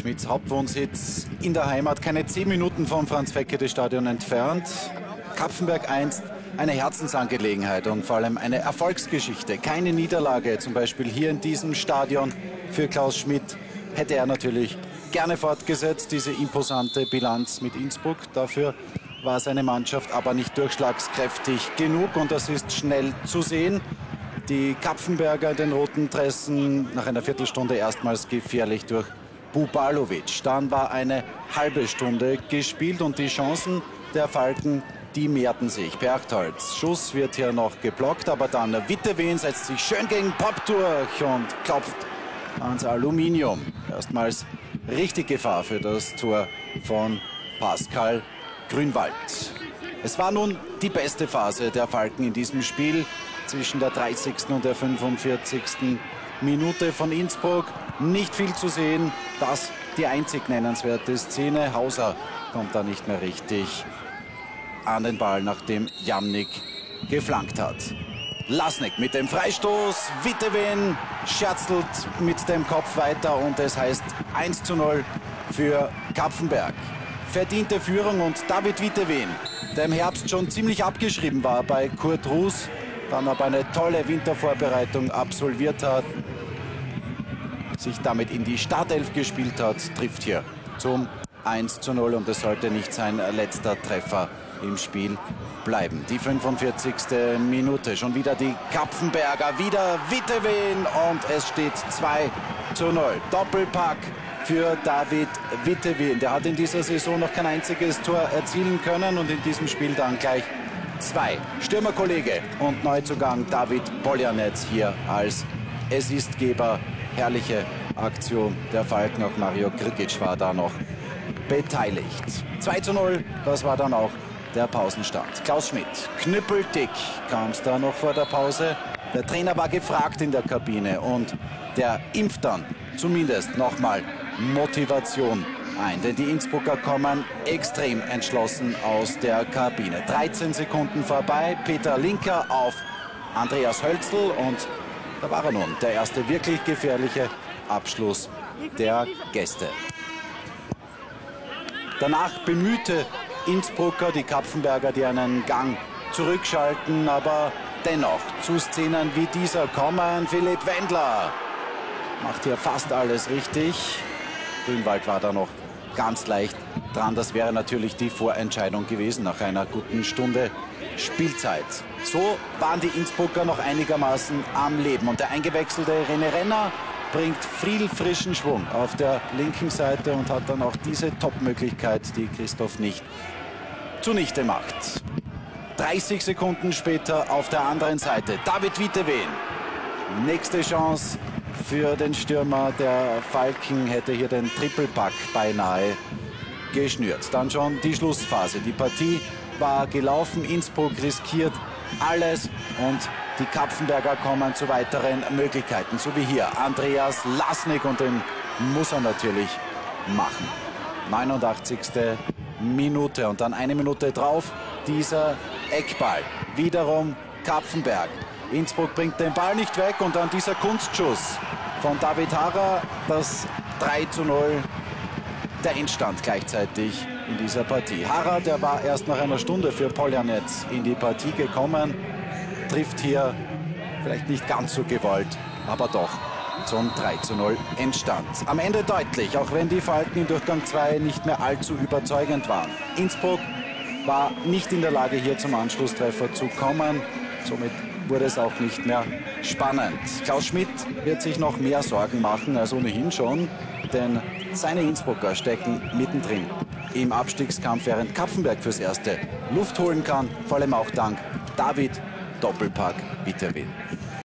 Schmidts Hauptwohnsitz in der Heimat, keine 10 Minuten vom Franz-Feckete-Stadion entfernt. Kapfenberg einst eine Herzensangelegenheit und vor allem eine Erfolgsgeschichte. Keine Niederlage, zum Beispiel hier in diesem Stadion für Klaus Schmidt, hätte er natürlich gerne fortgesetzt, diese imposante Bilanz mit Innsbruck. Dafür war seine Mannschaft aber nicht durchschlagskräftig genug und das ist schnell zu sehen. Die Kapfenberger in den roten Dressen nach einer Viertelstunde erstmals gefährlich durch Bubalovic. Dann war eine halbe Stunde gespielt und die Chancen der Falken, die mehrten sich. Berchtolds Schuss wird hier noch geblockt, aber dann Witteveen setzt sich schön gegen Pop durch und klopft ans Aluminium. Erstmals richtig Gefahr für das Tor von Pascal Grünwald. Es war nun die beste Phase der Falken in diesem Spiel zwischen der 30. und der 45. Minute von Innsbruck. Nicht viel zu sehen, das die einzig nennenswerte Szene. Hauser kommt da nicht mehr richtig an den Ball, nachdem Jamnik geflankt hat. Lasnik mit dem Freistoß, Witteveen scherzelt mit dem Kopf weiter und es heißt 1:0 für Kapfenberg. Verdiente Führung und David Witteveen, der im Herbst schon ziemlich abgeschrieben war bei Kurt Ruß, dann aber eine tolle Wintervorbereitung absolviert hat, sich damit in die Startelf gespielt hat, trifft hier zum 1:0 und es sollte nicht sein letzter Treffer im Spiel bleiben. Die 45. Minute, schon wieder die Kapfenberger, wieder Witteveen und es steht 2:0. Doppelpack für David Witteveen. Der hat in dieser Saison noch kein einziges Tor erzielen können und in diesem Spiel dann gleich 2. Stürmerkollege und Neuzugang David Poljanetz hier als Assistgeber. Herrliche Aktion der Falken, auch Mario Krikic war da noch beteiligt. 2:0, das war dann auch der Pausenstand. Klaus Schmidt, knüppeldick kam es da noch vor der Pause. Der Trainer war gefragt in der Kabine und der impft dann zumindest nochmal Motivation ein. Denn die Innsbrucker kommen extrem entschlossen aus der Kabine. 13 Sekunden vorbei, Peter Linker auf Andreas Hölzl und da war er nun, der erste wirklich gefährliche Abschluss der Gäste. Danach bemühte Innsbrucker, die Kapfenberger, die einen Gang zurückschalten, aber dennoch zu Szenen wie dieser kommen. Philipp Wendler macht hier fast alles richtig. Grünwald war da noch ganz leicht dran. Das wäre natürlich die Vorentscheidung gewesen nach einer guten Stunde Spielzeit. So waren die Innsbrucker noch einigermaßen am Leben. Und der eingewechselte René Renner bringt viel frischen Schwung auf der linken Seite und hat dann auch diese Top-Möglichkeit, die Christoph nicht zunichte macht. 30 Sekunden später auf der anderen Seite David Witteveen. Nächste Chance für den Stürmer der Falken, hätte hier den Trippelpack beinahe geschnürt. Dann schon die Schlussphase. Die Partie war gelaufen. Innsbruck riskiert alles und die Kapfenberger kommen zu weiteren Möglichkeiten. So wie hier Andreas Lasnik und den muss er natürlich machen. 89. Minute und dann eine Minute drauf dieser Eckball. Wiederum Kapfenberg. Innsbruck bringt den Ball nicht weg und dann dieser Kunstschuss von David Harrer, das 3:0, der Endstand gleichzeitig in dieser Partie. Harrer, der war erst nach einer Stunde für Poljanetz in die Partie gekommen, trifft hier vielleicht nicht ganz so gewollt, aber doch zum 3:0 Endstand. Am Ende deutlich, auch wenn die Falken in Durchgang 2 nicht mehr allzu überzeugend waren. Innsbruck war nicht in der Lage, hier zum Anschlusstreffer zu kommen. Somit wurde es auch nicht mehr spannend. Klaus Schmidt wird sich noch mehr Sorgen machen als ohnehin schon, denn seine Innsbrucker stecken mittendrin im Abstiegskampf, während Kapfenberg fürs Erste Luft holen kann, vor allem auch dank David Doppelpack Witteveen.